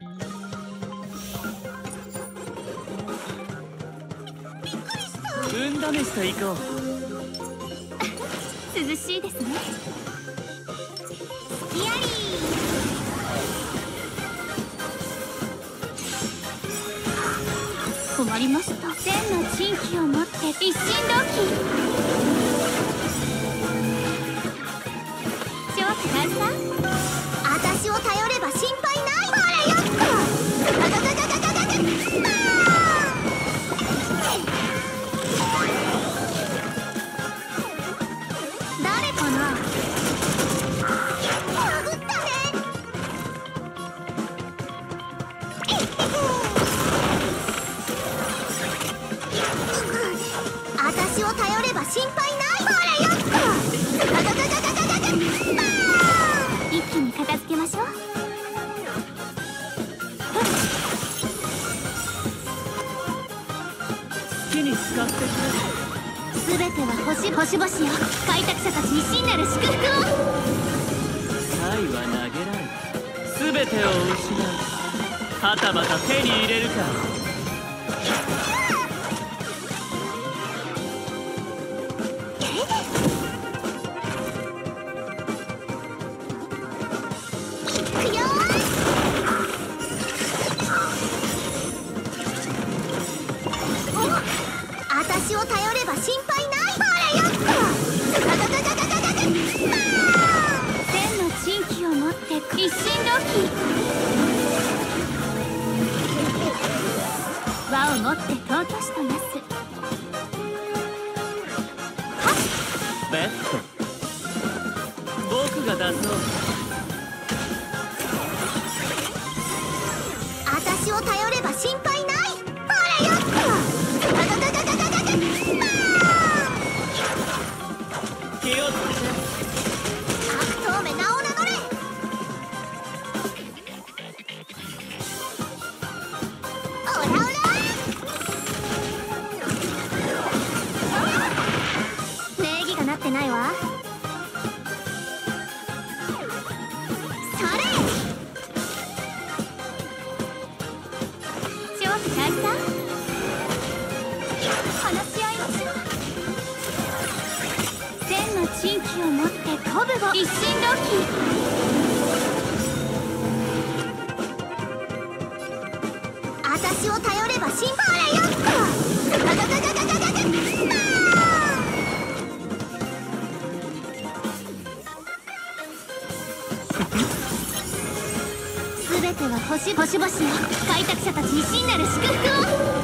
運試しと行こう。 涼しいですね。スキアリー。困りました。千の珍奇を持って一心同期。ちょっと簡単。私を頼れば心配ない。ほらよっと。誰かな。殴ったね。私を頼れば心配ない。ほらよっと。一気に片付けましょう。 好きに使ってくれ。 すべては星々よ。開拓者たちに真なる祝福を。 サイは投げられた。すべてを失う。はたまた手に入れるか。 いくよ。私を頼れば心配ない。ほらよっと。千の珍奇を持って一心同期。輪を持って尊しとなす。 ベッド。僕が出そう。 私を頼れば心配ない。ほらよっと。 気をつけて。 悪党め名を名乗れ。オラオラ。礼儀がなってないわ。それ。ちょっと簡単。話し合いましょう。千の珍奇を持って鼓舞を一心同期。私を頼れば心配よっと。すべては星々よ。開拓者たちに真なる祝福を。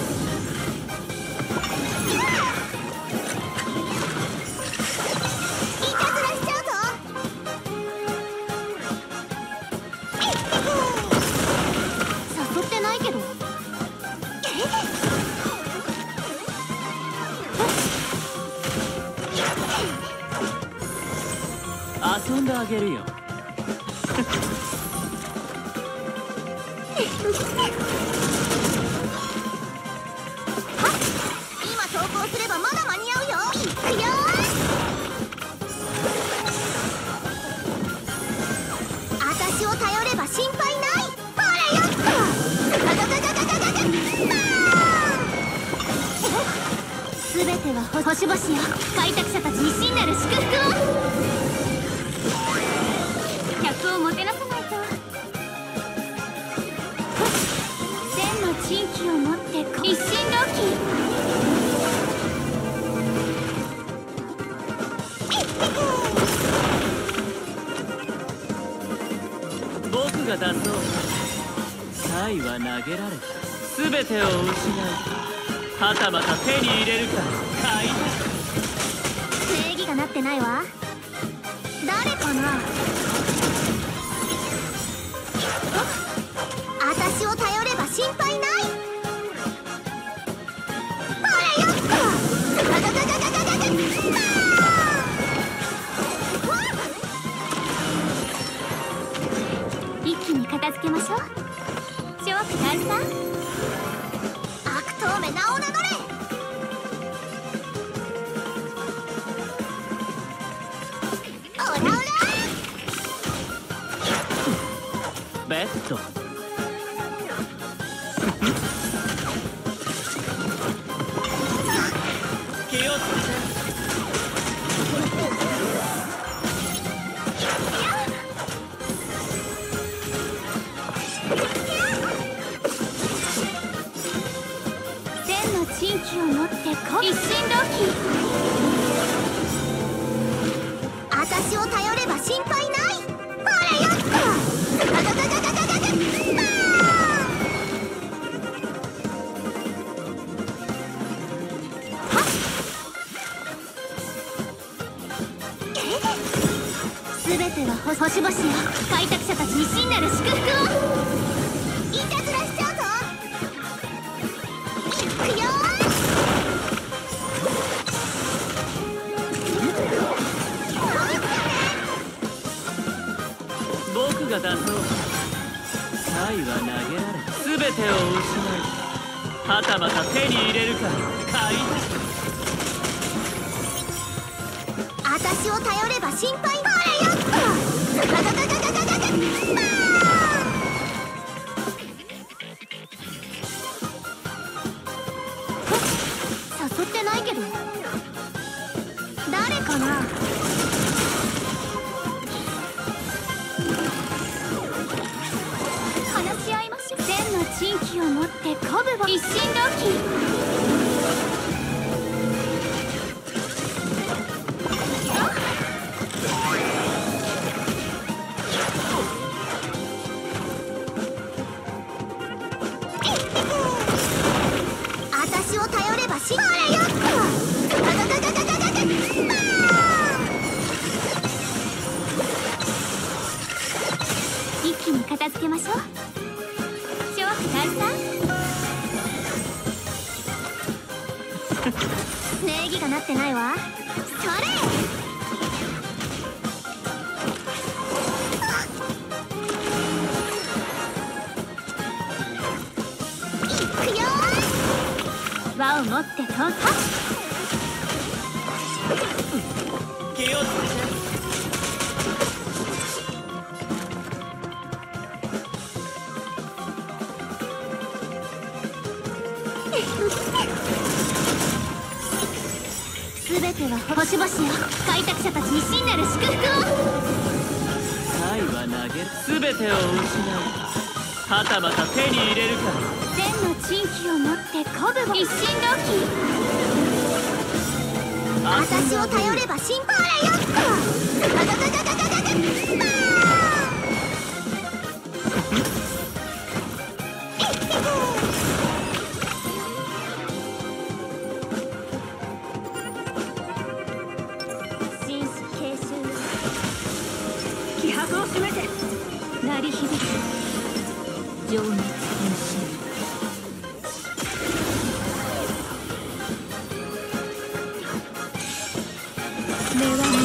誘ってないけど。 遊んであげるよ。 今投稿すればまだ間に合うよ。いくよ。私を頼れば心配ない。ほらよっと。すべては星々よ。開拓者たちに真なる祝福を。客をもてなさないと。千の珍奇を持って一心同期。 僕が出そう。サイは投げられた。すべてを失う。はたまた手に入れるか。開拓。 礼儀がなってないわ。誰かな。私を頼れば心配ない。ほらよっと。一気に片付けましょう。ちょっと簡単。悪党め名を名乗れ。オラオラ。 ベッド。 気をつけて。 千の珍奇を持ってこ一心同期。私を頼れば心配ない。ほらやった。ガガガガガガガガガすべては星々よ。開拓者たちに真なる祝福を。いたずらしちゃうぞ。いくよ僕が出そう。サイは投げられ全てを失い、はたまた手に入れるか開拓。 私を頼れば心配。ほらやった。ガガガガガガガガガ誘ってないけど誰かな。話し合いましょう。千の珍奇を持って鼓舞を一心同期。私を頼ればほらやった。ガガガガガガガガ一気に片付けましょう。諸悪大さん礼儀がなってないわ。それいくよ。輪を持って通過。 気をつけて。 すべては星々よ。開拓者たちに真なる祝福を。 サイは投げる全てを失い、はたまた手に入れるか。 千の珍奇を持って鼓舞を一心同期。私を頼れば心配。ほらやった。ガガガガガガガガ紳士継承。気迫を示せ。鳴り響く情熱変身。目は逃げる。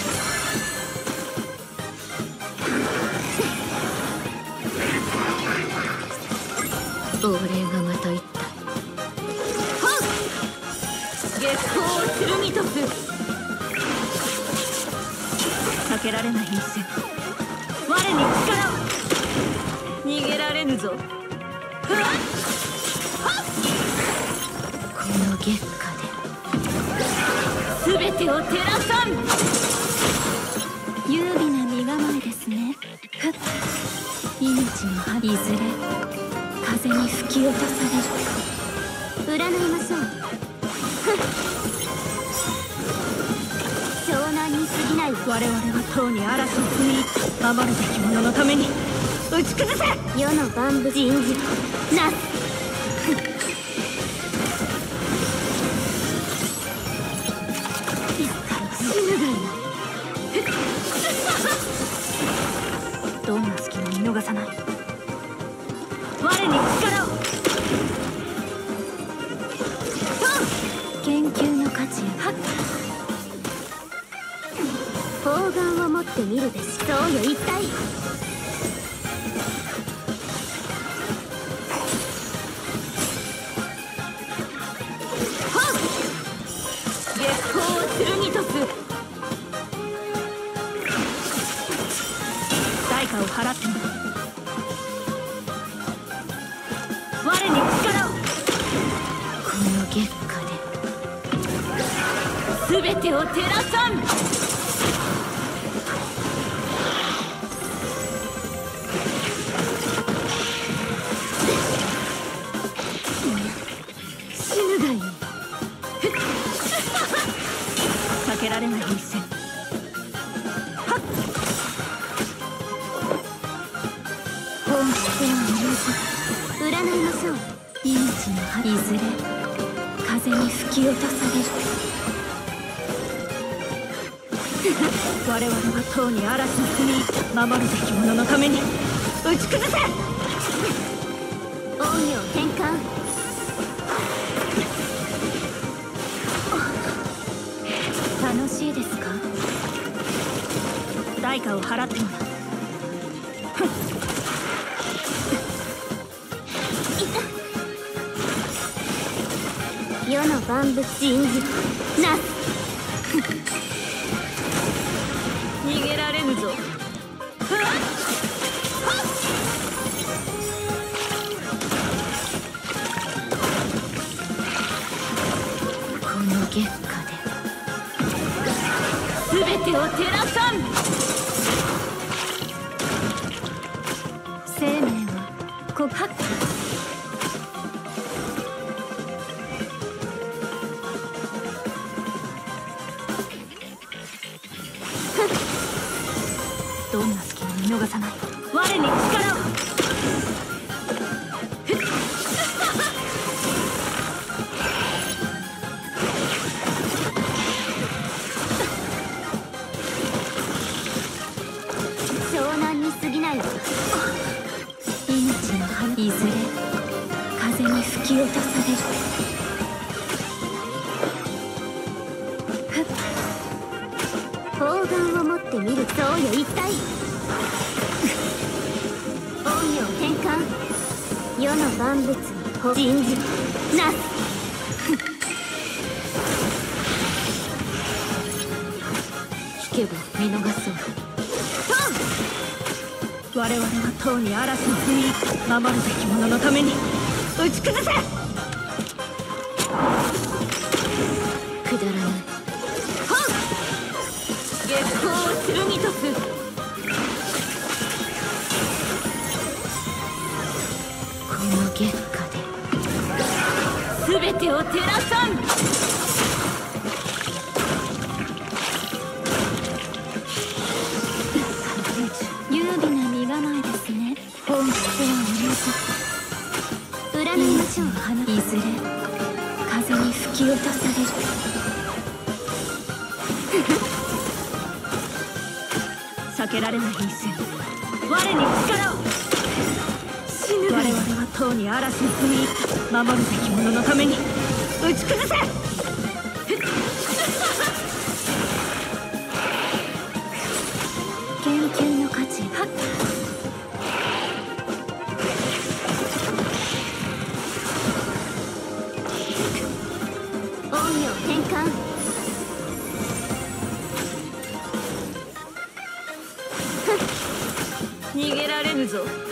亡霊がまた言った。月光を剣とす。避けられない一戦。我に力を。逃げられぬぞ。この月下で全てを照らさん。優美な身構えですね。命の葉いずれ風に吹き落とされる。占いましょう。湘南に過ぎない。我々はとうに嵐を踏み入った守るべき者のために打ち崩せ。世の万物人事なす。死ぬがいい。どんな隙も見逃さない。我に力を。研究の価値や砲丸を持ってみるべし。そうよ一体。月光を剣とす。代価を払っても我に月下で全てを照らさん。死ぬがいい。避けられない一戦。本質は同じ。占いましょう。命の葉いずれ風に吹き落とされる。我々はとうに嵐の国、守るべき者のために打ち崩せ。陰陽転換。楽しいですか。代価を払ってもらう。世の万物信じなす。逃げられぬぞ。この月下で全てを照らさん。生命は告白。どんな隙も見逃さない。我に力を。湘南に過ぎない。命の葉いずれ風に吹き落とされる。砲丸を持ってみる。そうよ一体。陰陽転換。世の万物に信じなす。聞けば見逃そう。我々はとうに嵐の国、守るべき者のために打ち崩せ。くだらない。月光を剣とす。この月下で全てを照らさん。優美な身構えですね。本質は同じ。占いましょう。いずれ風に吹き落とされる。避けられない一戦。我に力を。死ぬ。我々はとうに嵐の国、守るべき者のために打ち崩せ。研究の価値。はっ。陰陽転換。逃げられぬぞ。